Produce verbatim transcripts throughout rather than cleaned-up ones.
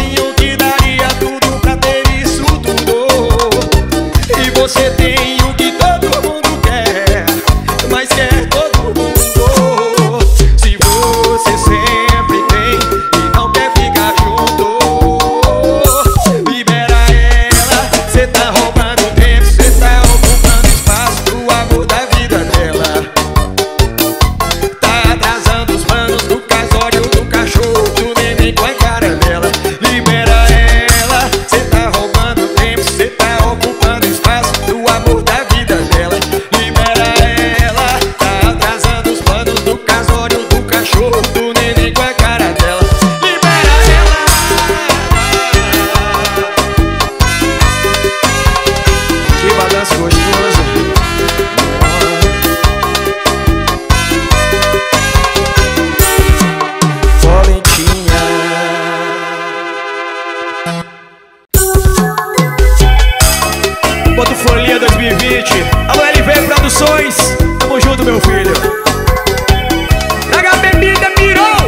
sozinho que daria tudo pra ter isso tudo. E você tem o que todo mundo quer, mas quer todo mundo. Se você sempre tem e não quer ficar junto, libera ela. Cê tá roubando tempo, cê tá ocupando espaço pro amor da vida dela. Tá atrasando os planos do casório, do cachorro, do neném com a cara dela. Libera ela. Cê tá roubando tempo, cê tá ocupando espaço pro amor da vida dela. Libera ela. Tá atrasando os planos do casório, do cachorro, do neném com a cara dela. Libera ela. Que balanço gostoso. Valentinha. Bota o Folia dois mil e vinte. Alô, L V Produções. Tamo junto, meu filho. Traga a bebida, mirou.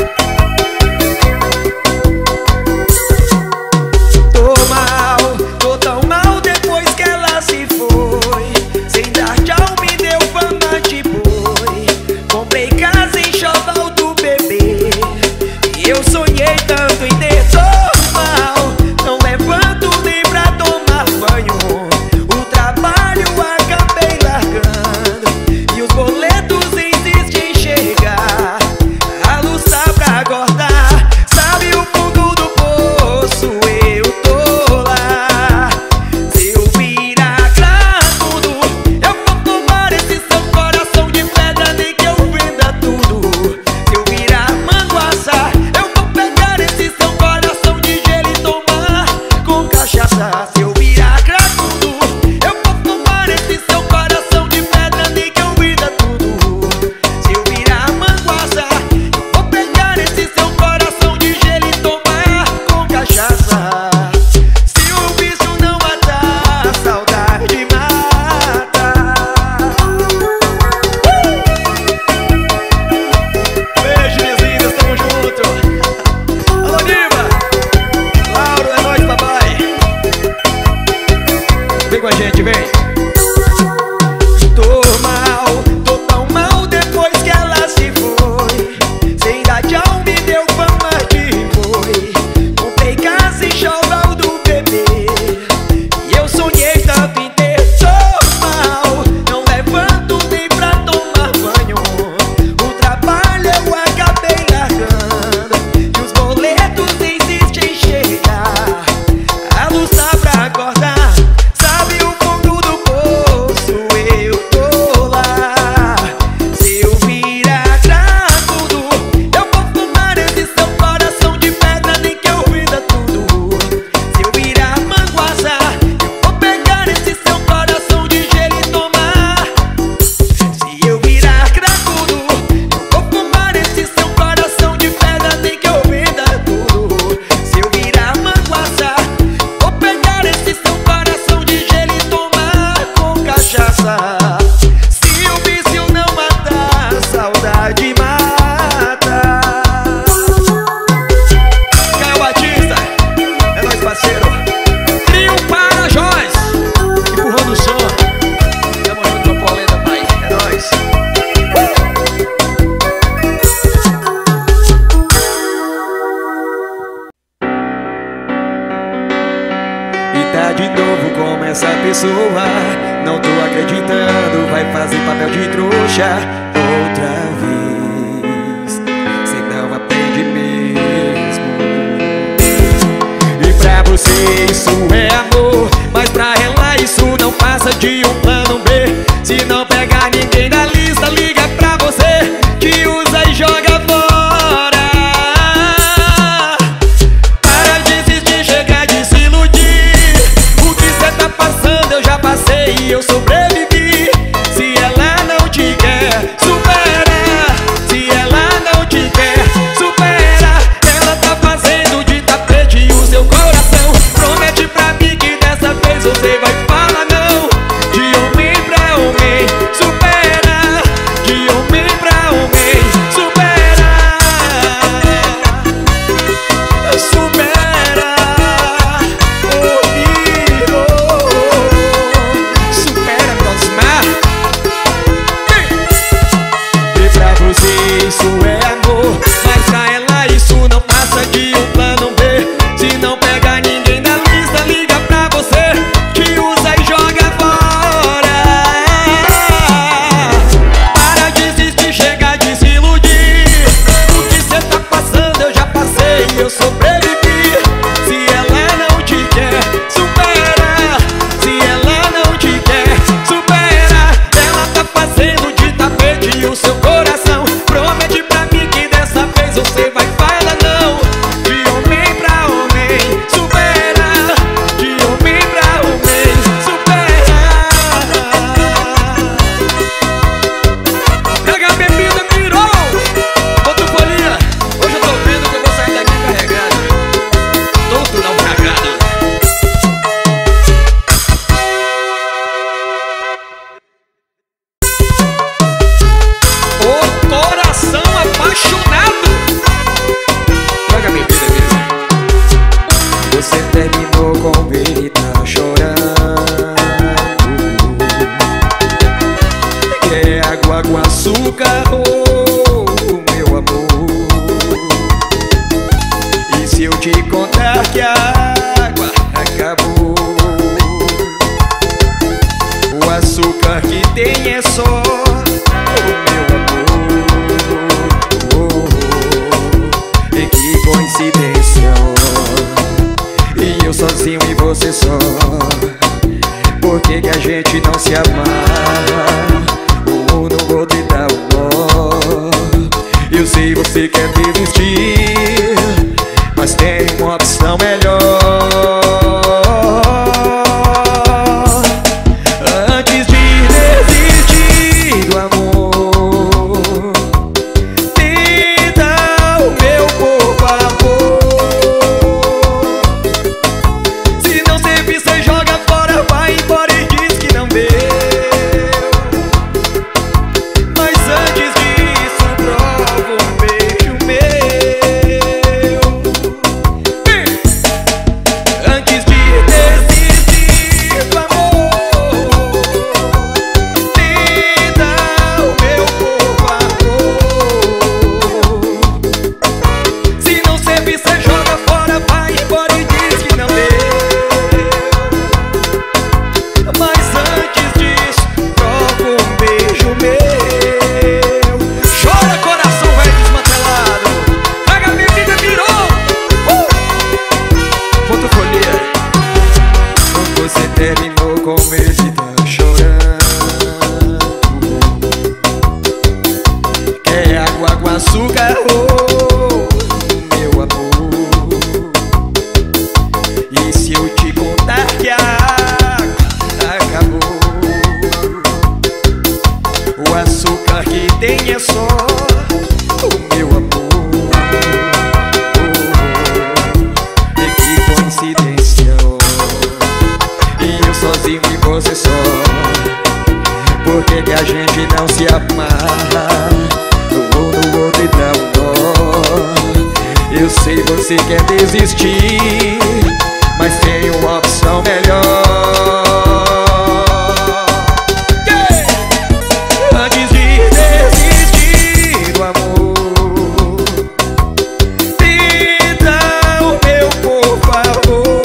Tô mal, tô tão mal depois que ela se foi. Sem dar tchau me deu fama de boi. Comprei casa em Choval do bebê e eu sonhei tanto em ter. Tô mal, não levanto nem pra tomar banho. O trabalho acabei largando e os boletos insistem em chegar. A luz tá pra acordar, sabe o fundo do poço, eu tô lá. Se eu virar cracudo, eu vou tomar esse seu coração de pedra, nem que eu venda tudo. Se eu virar manguaça, eu vou pegar esse seu coração de gelo e tomar com cachaça. Se eu virar cracudo, eu vou tomar esse seu coração de pedra, nem que eu venda tudo. Se eu virar manguaça, eu vou pegar esse seu coração de gelo e tomar com cachaça. Se o vício não matar, a saudade mata. Beijo, minhas lindas, tamo junto. Alô, Diva. Lauro, é nóis, papai. Vem com a gente, vem. Tô mal, tô tão mal depois que ela se foi. Sem dar tchau me deu fama de boi. Comprei casa em Choval do bebê e eu sonhei tanto em ter. Tô mal, não levanto nem pra tomar banho. O trabalho eu acabei largando e os boletos insistem em chegar. A luz tá pra acordar, sabe o fundo do poço, eu tô lá. Se eu virar cracudo, eu vou fumar esse seu coração de pedra, nem que eu venda tudo. Se eu virar manguaça, eu vou pegar esse seu coração de gelo e tomar. Se eu virar cracudo, eu vou fumar esse seu coração de pedra, nem que eu venda tudo. Se eu virar manguaça, vou pegar esse seu coração de gelo e tomar com cachaça. Se o vício não matar, a saudade mata. Caio Batista, é nóis, parceiro. Trio Parajós, empurrando o som. Tamo junto, uma polenta, pai, é nóis. E tá de novo como essa pessoa, não tô acreditando, vai fazer papel de trouxa outra vez. Cê não aprende mesmo. E pra você isso é amor, mas pra ela isso não passa de um plano B. Se não pegar ninguém da lista, liga pra você, te usa e joga fora. Para de insistir, chega de se iludir. O que cê tá passando eu já passei e eu sobrevivi. Se ela não te quer, supera. Se ela não te quer, supera. Ela tá fazendo de tapete o seu coração. Promete pra mim que dessa vez você vai falar não. De homem pra homem, Você terminou com ele, tá chorando. Quer água com açúcar, oh, meu amor. E se eu te contar que a água acabou, o açúcar que tem é só o meu amor. Oh, oh, e que coincidência, oh. E eu sozinho e você só. Por que que a gente não se amava? Um no outro e dá um nó. Eu sei você quer desistir, mas tem uma opção melhor. Antes de desistir do amor, tenta o meu por favor. Se não servir, cê joga fora, vai embora e diz que não deu. Mas antes disso, prova um beijo meu. Antes de desistir do amor, tenta o meu por favor. Se não servir, cê joga fora, vai embora e diz que não deu. Mas antes disso, prova um beijo meu. Chora, coração velho desmantelado. Traga a bebida, virou. Uh! Fotofolia. Você terminou com esse, tá chorando. Quer água com açúcar, oh, meu amor. E se eu te contar que a água acabou, o açúcar que tem é só o meu amor. Oh, e que coincidência, oh. E eu sozinho e você só. Por que que a gente não se amarra? Um no outro e dá um nó. Eu sei você quer desistir, mas tem uma opção melhor. Yeah! Antes de desistir do amor, tenta o meu por favor.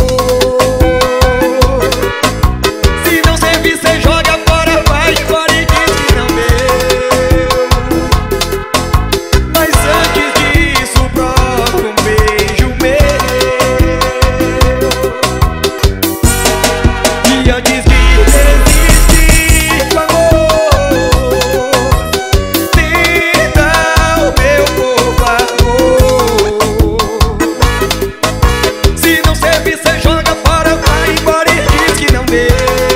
Se não servir, cê joga fora, vai embora e diz que não deu. Mas antes disso, prova um beijo meu. E antes de desistir do amor, tenta o meu por favor. Se não servir, cê joga fora, vai embora e diz que não deu.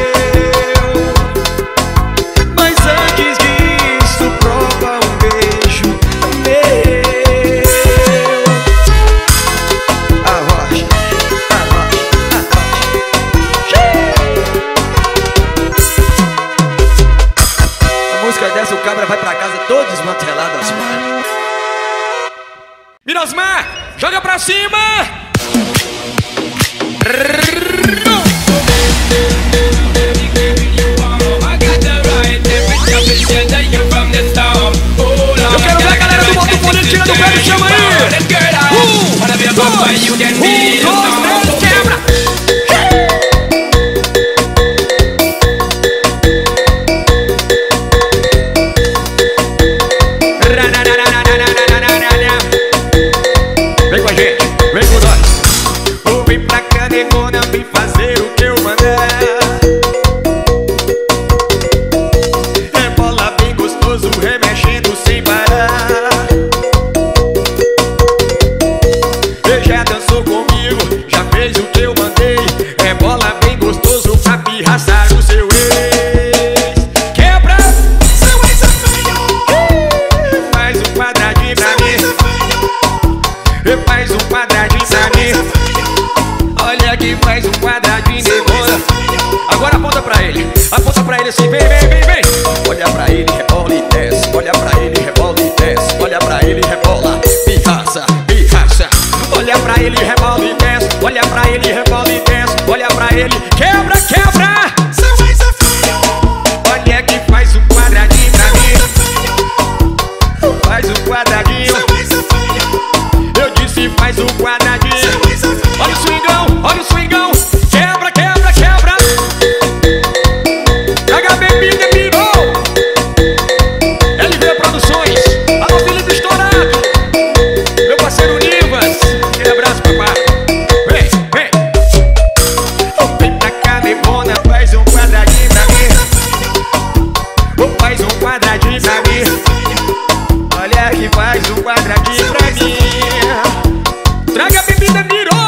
Mas antes disso, prova um beijo meu. Arrocha, arrocha, arrocha. A música dessa, o cabra vai pra casa todo desmantelado, Osmar. Mirosmar, joga pra cima! Eu quero ver a galera do Botafone tirando o pé do chão aí! Um, dois, um, dois, três, quebra! Vem com a gente, vem com nós. Ou vem pra cá, negona, vem fazer o que eu mandar. É bola bem gostoso, remexendo sem parar. Ele já dançou comigo, já fez o que eu mandei. É bola bem gostoso pra pirraçar o seu ex. Quebra! Seu ex é feio! Faz um quadradinho pra mim. Faz um quadradinho pra mim. Olha que faz um quadradinho depois. Agora aponta pra ele. Aponta pra ele assim, vem, vem, vem, vem. Olha pra ele, rebola e desce. Olha pra ele, rebola e desce. Olha pra ele, rebola, pirraça, pirraça. Olha pra pra ele, rebola e desce. Olha pra ele, rebola e desce. Olha pra ele, quebra, quebra. Seu ex é feio. Olha que faz um quadradinho pra Seu mim. ex é feio. Faz um quadradinho. Seu ex é feio. Eu disse faz um quadradinho. Seu ex é feio. Olha o swingão, olha o swingão. Quebra, quebra, quebra. H B Bebida virou. L V Produções. Alô, filho do estourado. Meu parceiro Nivas. Aquele abraço, papai. Vem, vem. Vem pra cá, Lebona. Faz um quadradinho pra mim. Faz um quadradinho pra mim. Olha que faz um quadradinho pra mim. Traga a bebida, virou.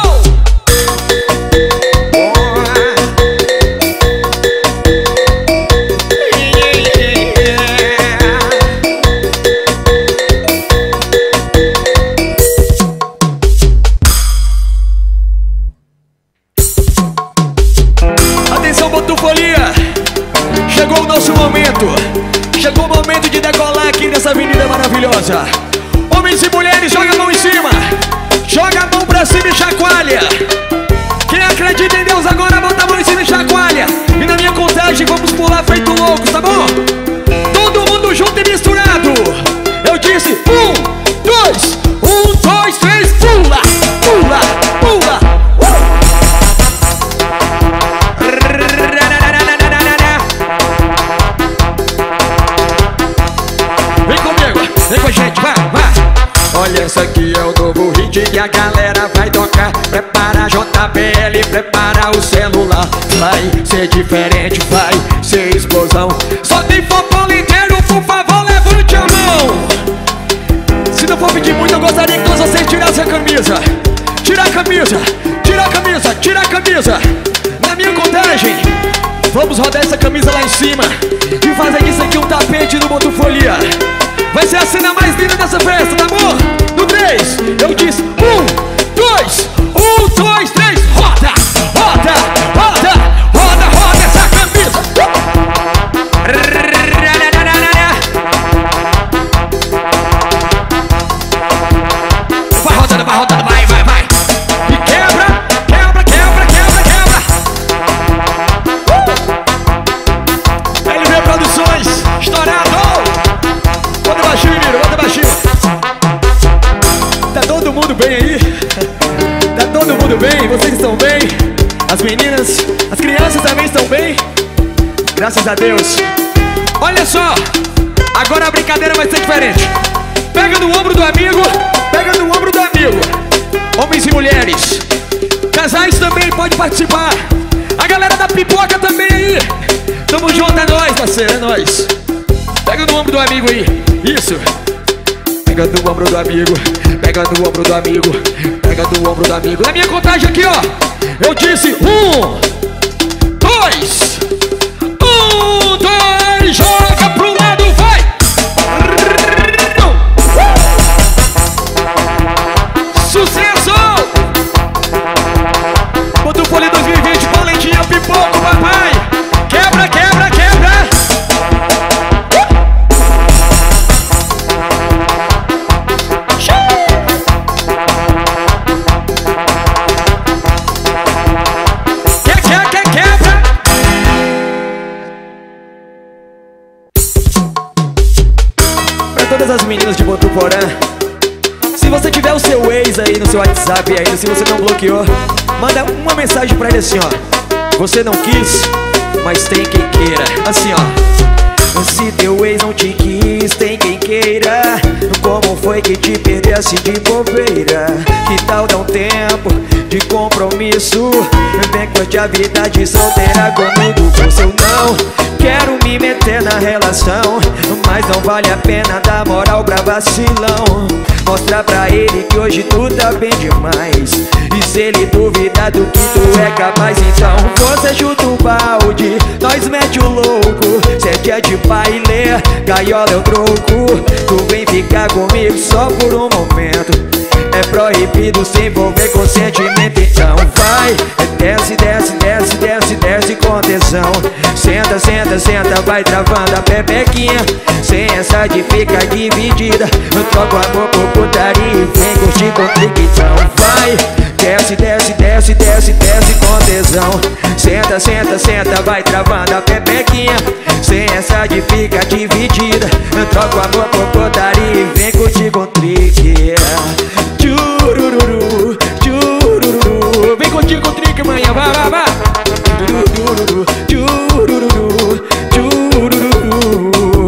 Atenção, Botufolia. Chegou o nosso momento. Chegou o momento de decolar aqui nessa avenida maravilhosa. Homens e mulheres, joga a mão em cima. Joga a mão pra cima e chacoalha. Quem acredita em Deus agora, bota a mão em cima e chacoalha. E na minha contagem vamos pular feito loucos, tá bom? Todo mundo junto e misturado. Eu disse um, dois, um, dois, três, pula, pula, pula. Uh! Vem comigo, vem com a gente, vai, vai. Olha, esse aqui é o novo hit que a galera vai tocar. Prepara a J B L, prepara o celular. Vai ser diferente, vai ser explosão. Só tem popolo inteiro, por favor, levante a mão. Se não for pedir muito, eu gostaria que todos vocês tirassem a camisa. Tira a camisa, tira a camisa, tira a camisa. Na minha contagem, vamos rodar essa camisa lá em cima e fazer disso aqui um tapete do Botufolia. Vai ser a cena mais linda dessa festa, tá bom? No três, eu disse um, dois, um, dois, três, roda, roda, roda, roda, roda essa camisa. Vai rodando, vai rodando, vai, vai, vai. E quebra, quebra, quebra, quebra, quebra. L V Produções, estourado. Bota baixinho, Miro, bota baixinho. Tá todo mundo bem aí? Tá todo mundo bem? Vocês estão bem? As meninas, as crianças também estão bem? Graças a Deus. Olha só, agora a brincadeira vai ser diferente. Pega no ombro do amigo, pega no ombro do amigo. Homens e mulheres, casais também pode participar. A galera da pipoca também aí. Tamo junto, é nóis, parceiro, é nóis. Pega no ombro do amigo aí, isso. Pega no ombro do amigo, pega no ombro do amigo, pega no ombro do amigo. Na minha contagem aqui, ó, eu disse um, dois, um, dois, joga pro lado, vai. Sucesso! Botufolia dois mil e vinte, Valentinha, pipoco, papai. Quebra, quebra, quebra. Todas as meninas de Botuporã, se você tiver o seu ex aí no seu WhatsApp ainda, se você não bloqueou, manda uma mensagem pra ele assim, ó. Você não quis, mas tem quem queira. Assim, ó. Se teu ex não te quis, tem quem queira. Como foi que te perdesse de bobeira? Que tal dar um tempo de compromisso? Vem curtir a vida de solteira comigo. Pois eu não quero me meter na relação, mas não vale a pena dar moral pra vacilão. Mostrar pra ele que hoje tu tá bem demais. E se ele duvidar do que tu é capaz, então você chuta o balde, nós mete o louco. Sete é de baile, gaiola é o troco. Tu vem ficar comigo só por um momento. É proibido se envolver com sentimento, então vai. Desce, desce, desce, desce, desce com tesão. Senta, senta, senta, vai travando a pepequinha. Sem essa de ficar dividida, troca o amor por putaria e vem curtir comigo, então vai. desce, desce, desce com tesão. Senta, senta, senta, vai travando a pepequinha. Sem essa de fica dividida. Troca o amor por putaria e vem curtir com trick. Tchurururu, tchurururu. Vem curtir com trick, manhã, vai, vai, vai. Tchurururu, tchurururu, tchurururu.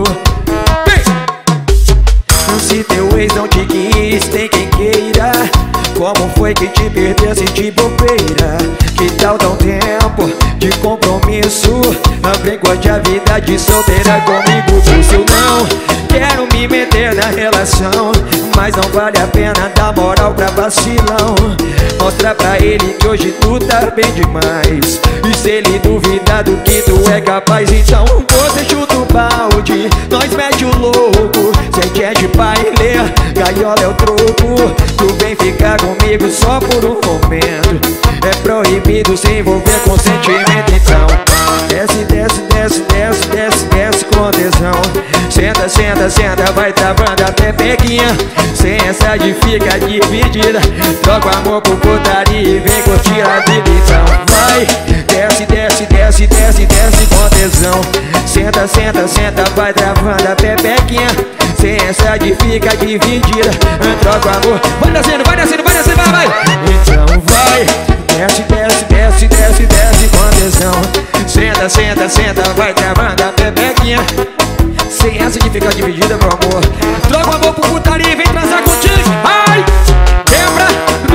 Vem! Se teu ex não te quis, tem quem queira. Como foi que te perdesse de bobeira? Que tal dar um tempo de compromisso? Vem curtir a vida de solteira comigo. Pois eu não quero me meter na relação, mas não vale a pena dar moral pra vacilão. Mostra pra ele que hoje tu tá bem demais. E se ele duvidar do que tu é capaz, então você chuta o balde, nós mete o louco. Se é de baile, gaiola é o troco. Tu vem ficar comigo só por um momento. É proibido se envolver com sentimento. Então desce, desce, desce, desce, desce, desce com tesão. Senta, senta, senta, vai travando a pepequinha. Sem essa de fica dividida. Troca o amor por putaria e vem curtir a vida. Então vai, desce, desce, desce, desce, desce com tesão. Senta, senta, senta, vai travando a pepequinha. Sem essa de fica dividida. Troca o amor, vai descendo, vai descendo, vai descendo, vai, vai. Então vai, desce, desce, desce, desce, desce com tesão. Senta, senta, senta, vai travando a pepequinha. Sem essa de ficar dividida, meu amor. Troca o amor por putaria e vem transar contigo. Ai, quebra.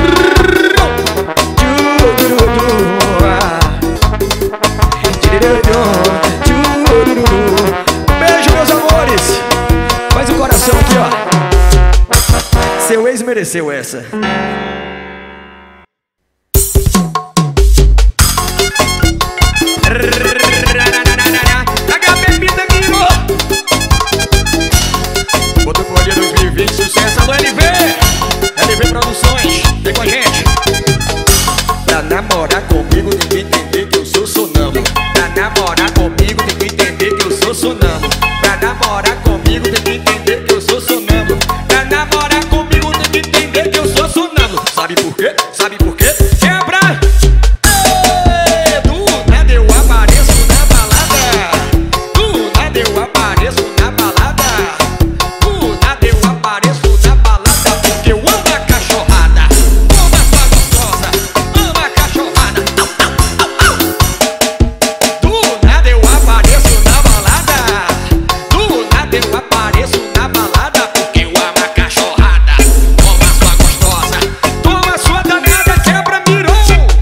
Beijo, meus amores. Faz o coração aqui, ó. Seu ex mereceu essa. H Bebida, amigo. Botufolia dois mil e vinte, sucesso do L V. L V Produções, vem com a gente. Pra namorar comigo tem que entender que eu sou sonâmbulo. Pra namorar comigo tem que entender que eu sou sonâmbulo. Pra namorar comigo tem que entender que eu sou sonâmbulo. Pra namorar comigo tem que entender que eu sou sonâmbulo. Sabe por quê? Sabe por quê? Quebra! Ei, do nada eu apareço na balada. Do nada eu apareço na balada. Do nada eu apareço na balada. Porque eu amo a cachorrada. Toma sua gostosa, amo a cachorrada. Au, au, au, au. Do nada eu apareço na balada. Do nada eu apareço na balada. Porque eu amo a cachorrada. Toma sua gostosa, toma sua danada, quebra, mirou.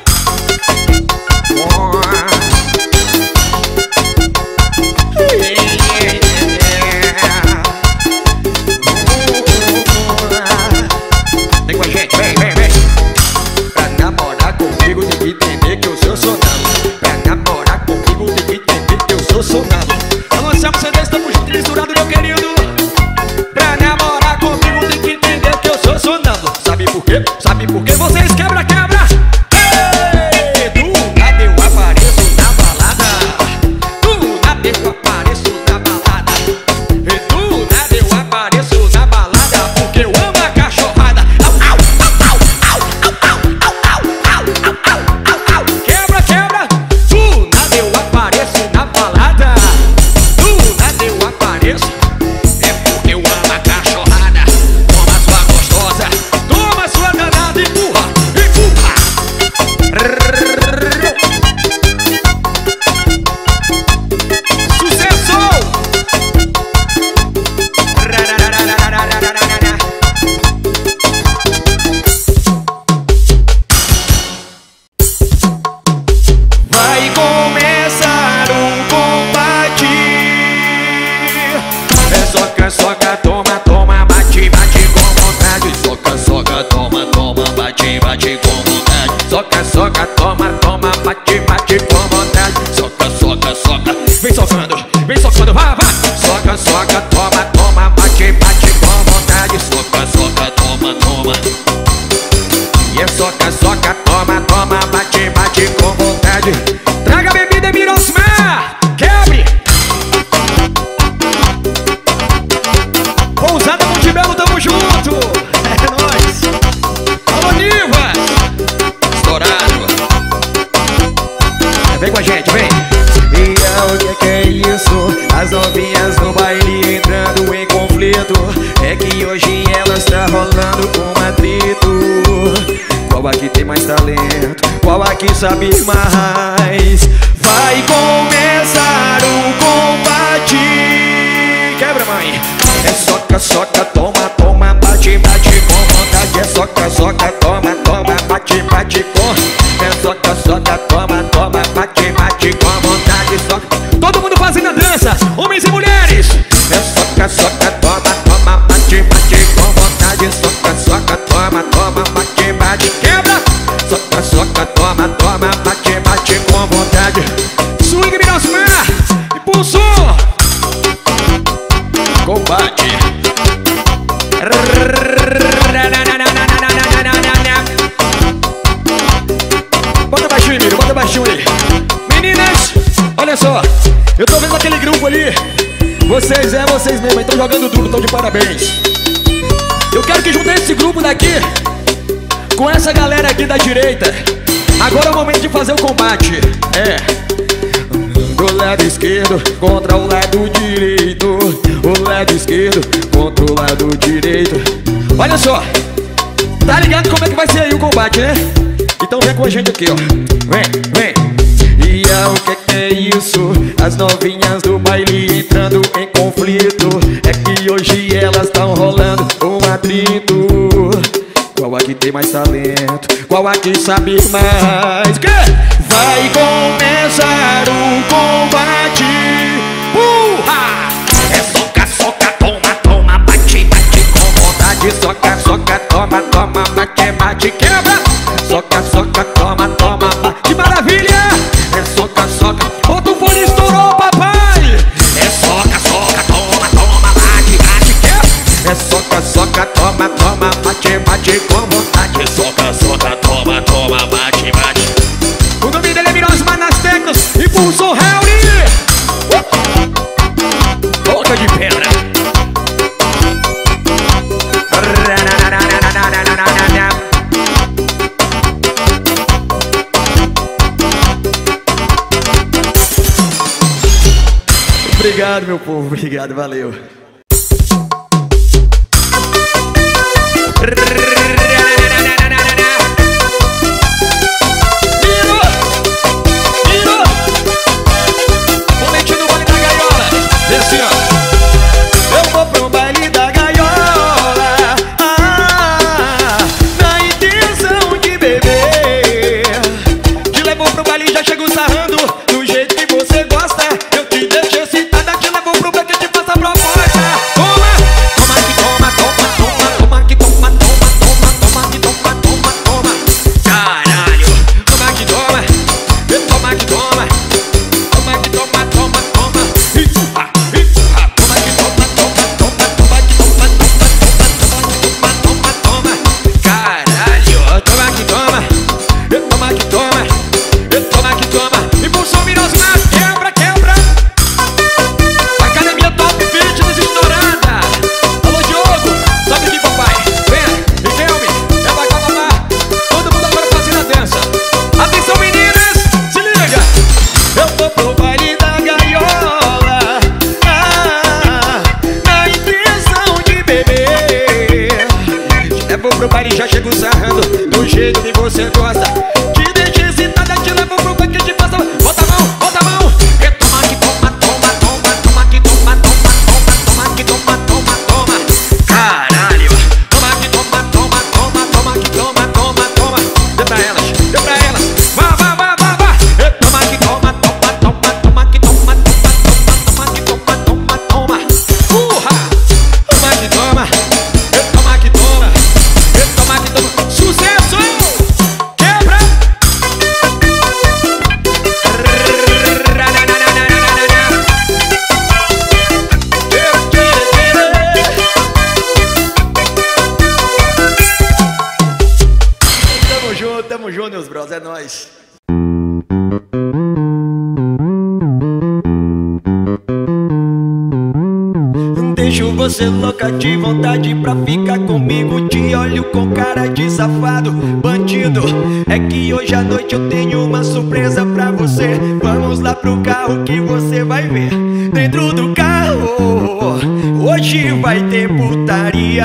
Vem com a gente, vem, vem, vem. Pra namorar comigo tem que entender que eu sou sonâmbulo. Pra namorar comigo tem que entender que eu sou sonâmbulo. Alô, Anselmo Sanders, estamos trisurados, meu querido. Pra namorar comigo tem que entender que eu sou sonâmbulo. Sabe por quê? Sabe por quê? Vocês quebra, quebra. Ei, do nada eu apareço na balada. Do nada eu apareço na balada. E do nada eu apareço na balada. Porque eu amo a cachorrada. Au, au, au, au, au, au, au, au, au, au, au. Quebra, quebra. Do nada eu apareço na balada. Do nada eu apareço. É porque eu amo a cachorrada. Toma sua gostosa, toma sua danada, empurra, empurra. Sucesso! Vai começar um combate. É soca, soca, toma, toma, bate, bate com vontade. Soca, soca, toma, toma, bate, bate com vontade. Soca, soca, toma, toma, bate, bate com vontade. Soca, soca, soca, vem socando, vem socando, vai, vai. Soca, soca, toma, toma, bate, bate com vontade. Soca, soca, toma, toma. E é soca, soca, toma, toma, bate, bate com vontade. Traga bebida, Mirosmar, quebre. Pousada Montebello, tamo junto. É nóis. Alô, Nivas, estourado. Vem com a gente, vem. E é o que que é isso? As novinhas no baile entrando em conflito. É que hoje elas tá rolando um atrito. Qual aqui tem mais talento? Qual aqui sabe mais? Vai começar o combate. Quebra, mãe. É soca, soca, toma, toma, bate, bate com vontade. É soca, soca, toma, toma, bate, bate com. É soca, soca, toma, toma, bate, bate com vontade. Soca. Todo mundo fazendo a dança, homens e mulheres. É soca, soca, toma, toma, bate, bate com vontade. Soca, soca, toma, toma, bate, bate. Quebra. Soca, soca, toma, toma, bate, bate com vontade. Swing Mirosmar, impulsou. Combate. Bota baixinho, Emílio, bota baixinho aí. Meninas, olha só. Eu tô vendo aquele grupo ali. Vocês, é vocês mesmo, estão jogando tudo, estão de parabéns. Eu quero que juntem esse grupo daqui com essa galera aqui da direita. Agora é o momento de fazer o combate. É o lado esquerdo contra o lado direito. O lado esquerdo contra o lado direito. Olha só. Tá ligado como é que vai ser aí o combate, né? Então vem com a gente aqui, ó. Vem, vem. E é o que que é isso? As novinhas do baile entrando em conflito. É que hoje elas tão rolando um atrito. Qual aqui tem mais talento? Qual aqui sabe mais? Que? Vai começar o combate. Burra! É soca, soca, toma, toma, bate, bate com vontade. Soca, soca, toma, toma, bate, bate, quebra. Soca, soca, toma, toma, bate. Que maravilha! É soca, soca. Bota o fone, estourou, papai! É soca, soca, toma, toma, bate, bate, quebra. É soca, soca, toma, toma, bate, bate com vontade. Soca, soca, toma, toma, bate, bate. O nome dele é Mirosmar nas teclas. Impulsou Harry. uh! Boca de pedra. Obrigado, meu povo. Obrigado, valeu. Pro baile já chego sarrando do jeito que você gosta. Te deixa excitada, te levo pro baile que te passa. Bota a mão, bota a mão. E toma que toma, toma, toma, toma que toma, toma, toma, toma que toma, toma, toma. Caralho. Toma que toma, toma, toma, toma que toma, toma, toma. Dê pra elas, dê pra elas. Vá, vá, vá, vá, vá. E toma que toma, toma, toma, toma que toma, toma, toma, toma que toma, toma, toma. Urra. Toma que toma. E toma que toma. Sucesso! Quebra! Tamo junto, tamo junto, meus bros, é nóis. Deixo você louca de vontade pra ficar comigo. Te olho com cara de safado, bandido. É que hoje à noite eu tenho uma surpresa pra você. Vamos lá pro carro que você vai ver. Dentro do carro hoje vai ter putaria.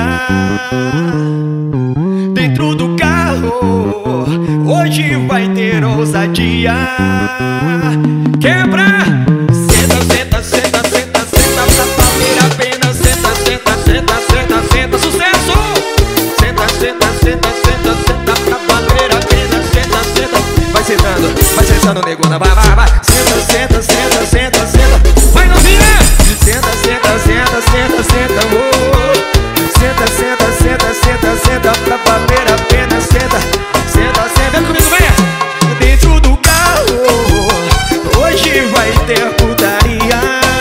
Dentro do carro hoje vai ter ousadia. Quebra! Senta, senta, senta, senta, senta pra valer a pena. Senta, senta, senta, senta, senta, sucesso! Senta, senta, senta, senta, senta pra valer a pena. Senta, senta, vai sentando, vai sentando, negona, vai, vai, vai. Senta, senta, senta, senta, senta, vai novinha! Senta, senta, senta, senta, senta, oh. Senta, senta, senta, senta, senta pra valer a pena. Senta, senta, senta, vem comigo, vem! Dentro do carro hoje vai ter putaria.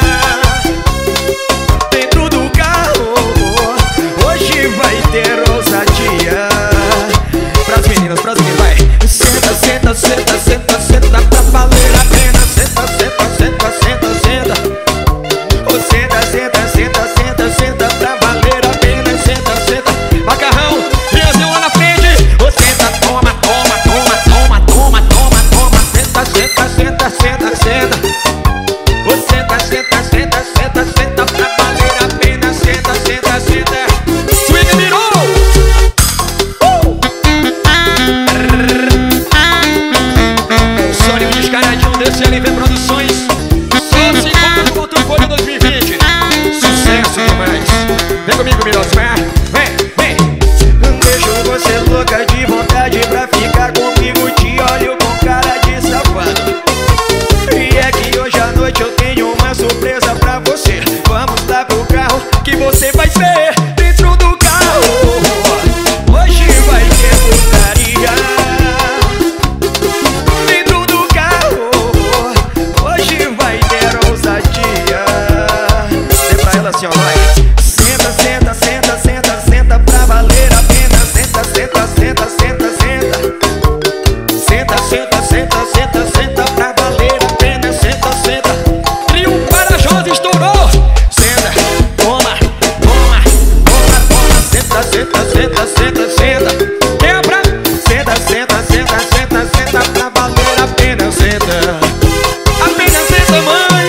Dentro do carro hoje vai ter ousadia. Pras meninas, pras meninas, vai! Senta, senta, senta, senta, senta pra valer a pena. Senta, senta, senta, senta, senta. Oh, senta, senta, senta, senta, senta pra valer a pena. Senta, senta, macarrão, Brasil lá na frente. Oh, senta, toma, toma, toma, toma, toma, toma, toma. Senta, senta, senta, senta, senta. Oh, senta, senta, senta, senta, senta pra valer a pena. Senta, senta, senta. Swing virou! Uh! Sônico descaradinho desse L V Produções. Só se encontra no outro folha dois mil e vinte. Sucesso demais. Vem comigo, Miros, vem, vem, vem. Deixo você louca de vontade pra ficar comigo. Te olho com cara de safado. E é que hoje à noite eu tenho uma surpresa pra você. Vamos lá pro carro que você vai ver. Dentro do carro hoje vai ter putaria. Dentro do carro hoje vai ter ousadia. Dê pra ela assim, ó, vai. Senta, senta, senta, senta, senta pra valer a pena. Senta, senta, senta, senta, senta. Senta, senta, senta, senta, senta pra valer a pena. Senta, senta. Trio Parajosa estourou. Senta, toma, toma, toma, toma. Senta, senta, senta, senta, senta. Quebra. Senta, senta, senta, senta, senta pra valer a pena. Senta. Apenas senta, mãe.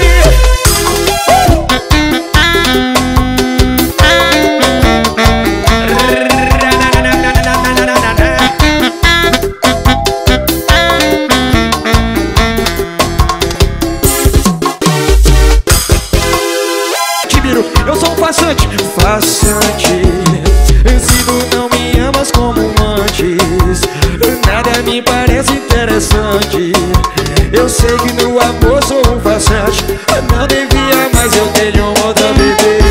Eu sou um farsante, farsante. Se tu não me amas como antes, nada me parece interessante. Eu sei que no amor sou um farsante. Não devia, mas eu tenho outra bebê.